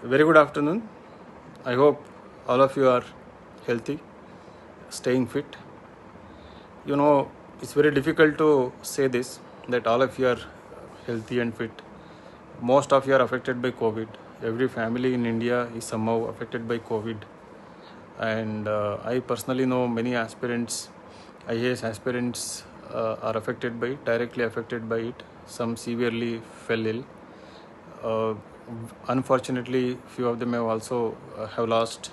Very good afternoon. I hope all of you are healthy, staying fit. It's very difficult to say this that all of you are healthy and fit. Most of you are affected by COVID. Every family in India is somehow affected by COVID. And I personally know many aspirants, IAS aspirants are affected by it, directly affected by it. Some severely fell ill. Uh, Unfortunately, few of them have also have lost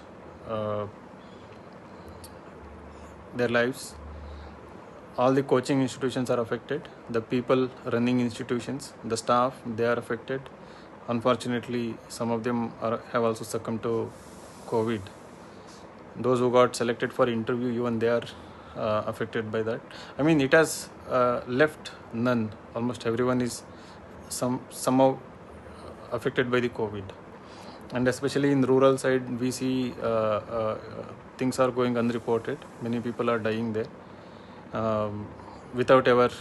their lives. All the coaching institutions are affected. The people running institutions, the staff, they are affected. Unfortunately, some of them have also succumbed to COVID. Those who got selected for interview, even they are affected by that. I mean, it has left none. Almost everyone is somehow affected by the COVID. And especially in rural side, we see things are going unreported. Many people are dying there without ever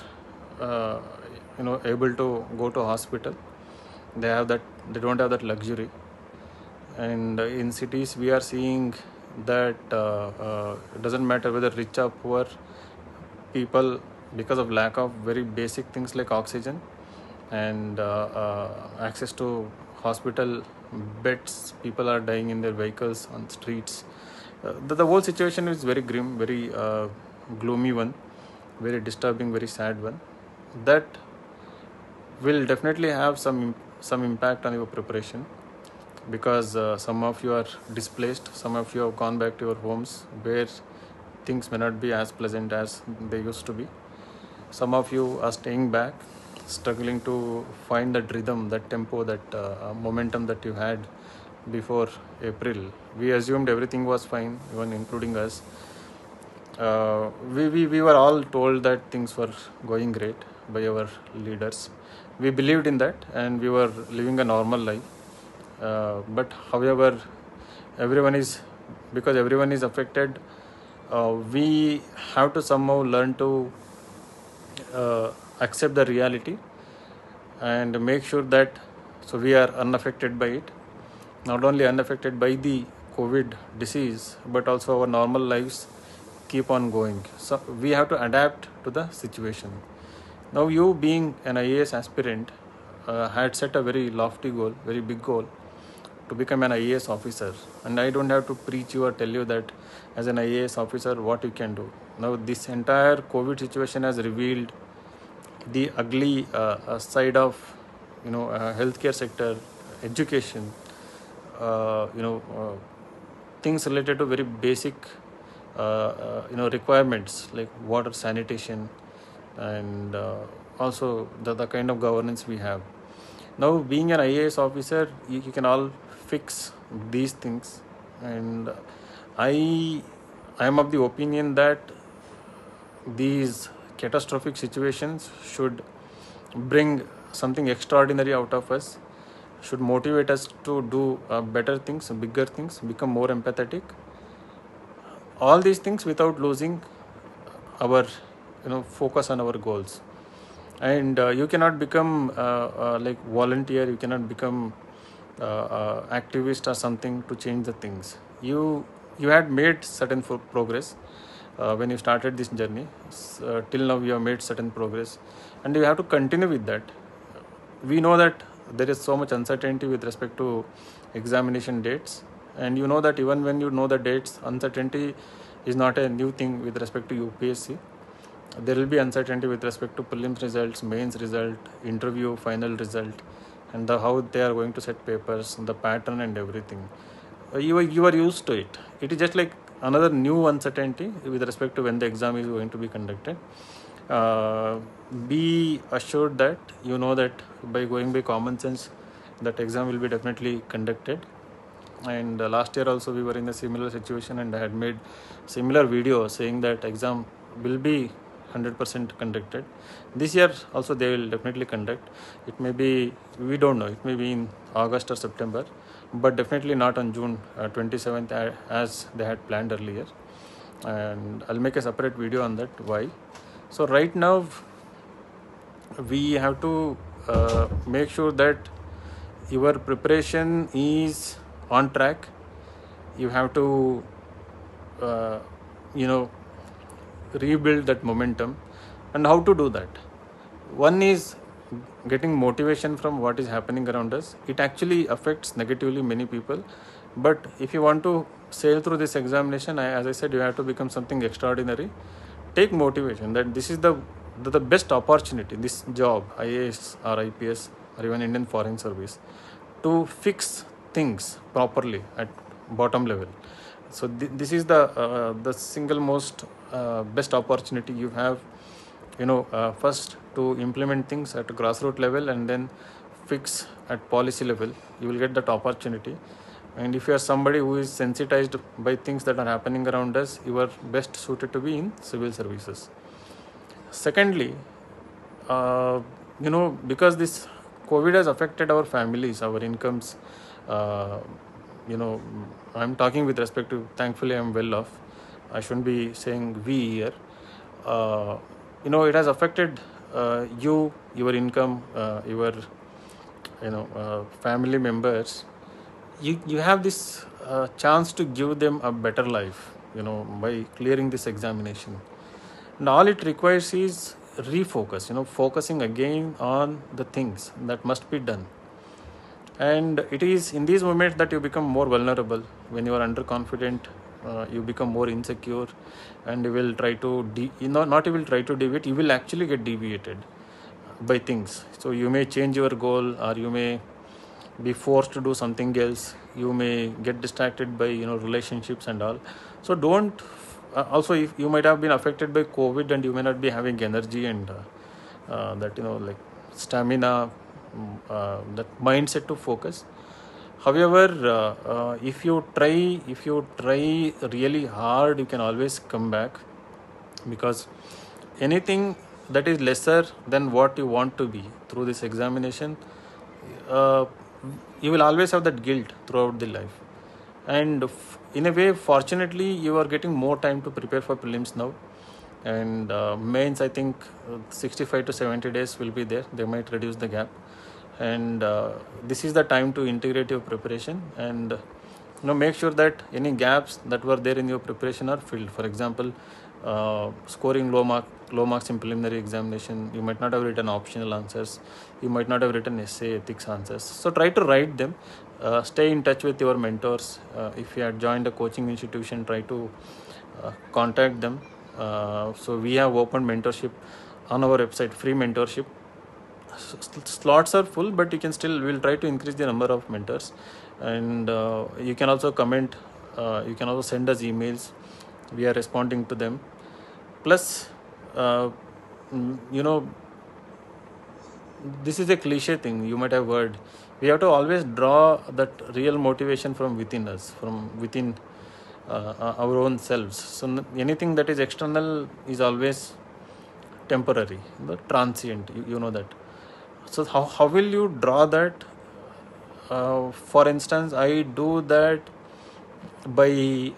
able to go to hospital. They don't have that luxury. And in cities we are seeing that it doesn't matter whether rich or poor, people, because of lack of very basic things like oxygen and access to hospital beds, people are dying in their vehicles on streets. The whole situation is very grim, very gloomy one, very disturbing, very sad one. That will definitely have some impact on your preparation, because some of you are displaced, some of you have gone back to your homes where things may not be as pleasant as they used to be. Some of you are staying back, struggling to find that rhythm, that tempo, that momentum that you had before April. We assumed everything was fine, even including us. We were all told that things were going great by our leaders. We believed in that and we were living a normal life. But however, because everyone is affected, we have to somehow learn to accept the reality and make sure that we are unaffected by it. Not only unaffected by the COVID disease, but also our normal lives keep on going. So we have to adapt to the situation. Now, you being an IAS aspirant had set a very lofty goal, very big goal, to become an IAS officer. And I don't have to preach you or tell you that as an IAS officer what you can do. Now, this entire COVID situation has revealed the ugly side of healthcare sector, education, things related to very basic requirements like water, sanitation, and also the kind of governance we have. Now, being an IAS officer, you can all fix these things, and I am of the opinion that these catastrophic situations should bring something extraordinary out of us, should motivate us to do better things, bigger things, become more empathetic. All these things without losing our focus on our goals. And you cannot become like volunteer, you cannot become activist or something to change the things. You had made certain progress when you started this journey. Till now you have made certain progress, and you have to continue with that. We know that there is so much uncertainty with respect to examination dates, and you know that even when you know the dates, uncertainty is not a new thing with respect to UPSC. There will be uncertainty with respect to prelims results, mains result, interview, final result, and how they are going to set papers, the pattern and everything. You are used to it. It is just like another new uncertainty with respect to when the exam is going to be conducted. Be assured that you know that by going by common sense, that exam will be definitely conducted. And last year also we were in a similar situation, and I had made similar video saying that exam will be 100% conducted. This year also they will definitely conduct. It may be, we don't know, it may be in August or September, but definitely not on June 27th as they had planned earlier. And I'll make a separate video on that, why. So right now we have to make sure that your preparation is on track, you have to uh, you know rebuild that momentum. And how to do that? One is getting motivation from what is happening around us. It actually affects negatively many people, but if you want to sail through this examination, as I said, you have to become something extraordinary. Take motivation that this is the best opportunity, this job, IAS or IPS or even Indian Foreign Service, to fix things properly at bottom level. So this is the single most best opportunity you have, first to implement things at a grassroots level and then fix at policy level. You will get that opportunity. And if you are somebody who is sensitized by things that are happening around us, you are best suited to be in civil services. Secondly, because this COVID has affected our families, our incomes, uh, I'm talking with respect to, thankfully I'm well off, I shouldn't be saying we here. uh, it has affected your income, your family members. You have this chance to give them a better life, by clearing this examination. And all it requires is refocus, focusing again on the things that must be done. And it is in these moments that you become more vulnerable. When you are underconfident, you become more insecure, and you will try to not you will try to deviate, you will actually get deviated by things. So you may change your goal, or you may be forced to do something else. You may get distracted by relationships and all. So don't also, if you might have been affected by COVID and you may not be having energy and that like stamina, that mindset to focus. However, if you try really hard, you can always come back, because anything that is lesser than what you want to be through this examination, uh, you will always have that guilt throughout the life. And in a way, fortunately, you are getting more time to prepare for prelims now. And mains, I think 65 to 70 days will be there. They might reduce the gap. And this is the time to integrate your preparation, and make sure that any gaps that were there in your preparation are filled. For example, scoring low marks in preliminary examination, you might not have written optional answers, you might not have written essay ethics answers. So try to write them. Stay in touch with your mentors. If you had joined a coaching institution, try to contact them. So we have opened mentorship on our website, free mentorship. Slots are full, but you can still, we'll try to increase the number of mentors. And you can also comment, you can also send us emails, we are responding to them. Plus, uh, this is a cliche thing you might have heard. We have to always draw that real motivation from within us, from within our own selves. So anything that is external is always temporary, transient, you know that. So how will you draw that? For instance, I do that by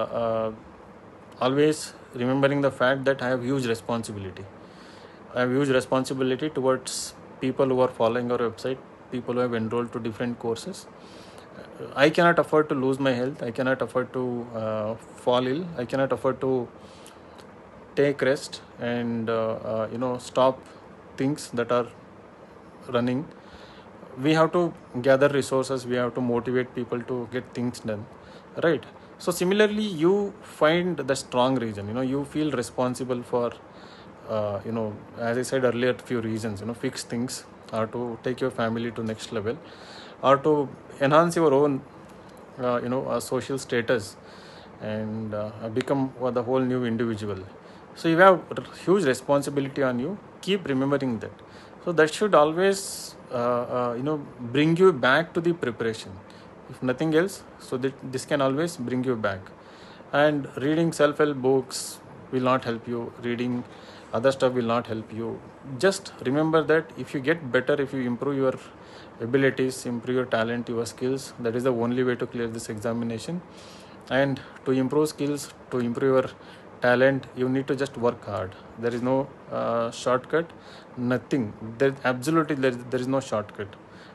always remembering the fact that I have huge responsibility. I have huge responsibility towards people who are following our website, people who have enrolled to different courses. I cannot afford to lose my health. I cannot afford to fall ill. I cannot afford to take rest and stop things that are running. We have to gather resources, we have to motivate people to get things done, right? So similarly, you find the strong reason, you feel responsible for as I said earlier, few reasons, fix things, or to take your family to next level, or to enhance your own social status, and become the whole new individual. So you have huge responsibility on you. Keep remembering that. So that should always bring you back to the preparation, if nothing else. So that this can always bring you back. And reading self-help books will not help you. Reading other stuff will not help you. Just remember that if you get better, if you improve your abilities, improve your talent, your skills, that is the only way to clear this examination. And to improve skills, to improve your talent, you need to just work hard. There is no shortcut, nothing. There is no shortcut.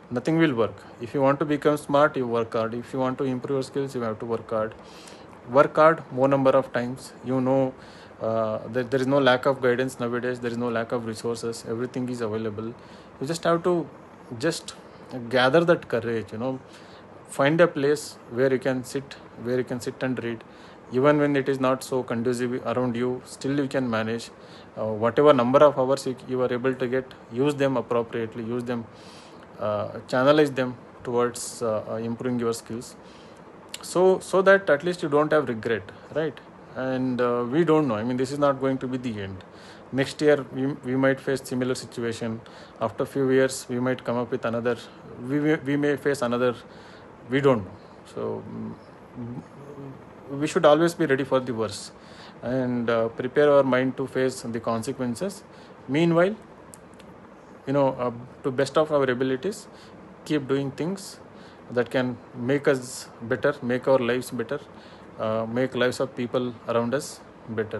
nothing will work. If you want to become smart, you work hard. If you want to improve your skills, you have to work hard more number of times. There is no lack of guidance nowadays. There is no lack of resources. Everything is available. You just have to just gather that courage, find a place where you can sit, and read. Even when it is not so conducive around you, still you can manage. Whatever number of hours you are able to get, use them appropriately, use them, channelize them towards improving your skills, so that at least you don't have regret, right? And we don't know, I mean, this is not going to be the end. Next year we might face similar situation. After few years we might come up with another, we may face another, we don't know. So we should always be ready for the worst, and prepare our mind to face the consequences. Meanwhile, to best of our abilities, keep doing things that can make us better, make our lives better, make lives of people around us better.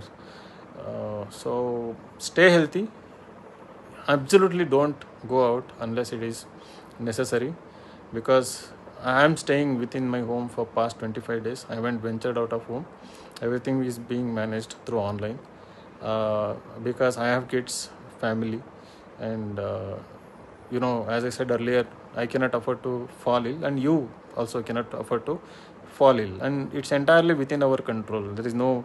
So stay healthy. Absolutely don't go out unless it is necessary, because I am staying within my home for past 25 days. I haven't ventured out of home. Everything is being managed through online, because I have kids, family, and as I said earlier, I cannot afford to fall ill, and you also cannot afford to fall ill, and it's entirely within our control. There is no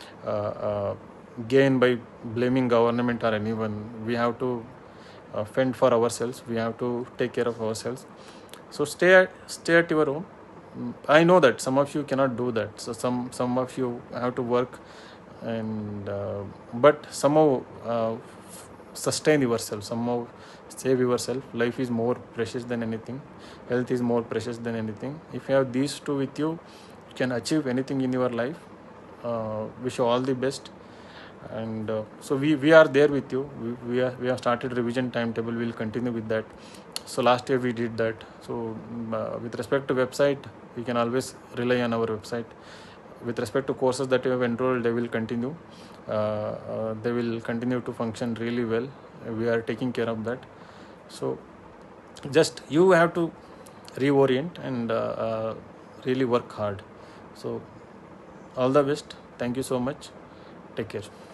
gain by blaming government or anyone. We have to fend for ourselves. We have to take care of ourselves. So stay at your home. I know that some of you cannot do that, so some of you have to work, and but somehow sustain yourself, somehow save yourself. Life is more precious than anything. Health is more precious than anything. If you have these two with you, you can achieve anything in your life. Wish you all the best. And so we are there with you. We have started revision timetable. We'll continue with that. So last year we did that. So with respect to website, we can always rely on our website. With respect to courses that you have enrolled, they will continue. They will continue to function really well. We are taking care of that. So just you have to reorient and really work hard. So all the best. Thank you so much. Take care.